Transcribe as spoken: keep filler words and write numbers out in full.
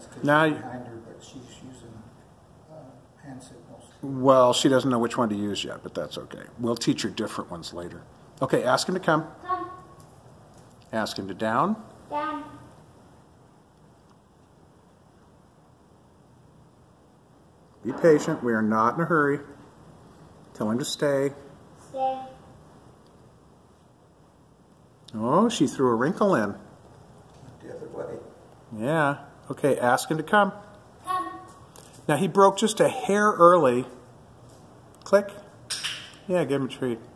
That's because now, she's behind her, but she's using uh, hand signals. Well, she doesn't know which one to use yet, but that's okay. We'll teach her different ones later. Okay, ask him to come. Come. Ask him to down. Down. Be patient. We are not in a hurry. Tell him to stay. Stay. Oh, she threw a wrinkle in. The other way. Yeah. Okay, ask him to come. Come. Now, he broke just a hair early. Click. Yeah, give him a treat.